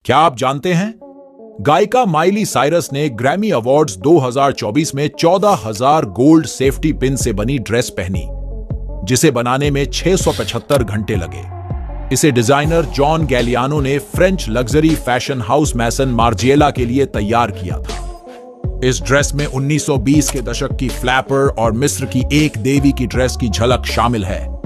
क्या आप जानते हैं, गायिका माइली साइरस ने ग्रैमी अवार्ड्स 2024 में 14,000 गोल्ड सेफ्टी पिन से बनी ड्रेस पहनी, जिसे बनाने में 675 घंटे लगे। इसे डिजाइनर जॉन गैलियानो ने French luxury fashion house Maison Margiela के लिए तैयार किया था। इस ड्रेस में 1920 के दशक की फ्लैपर और मिस्र की एक देवी की ड्रेस की झलक शामिल है।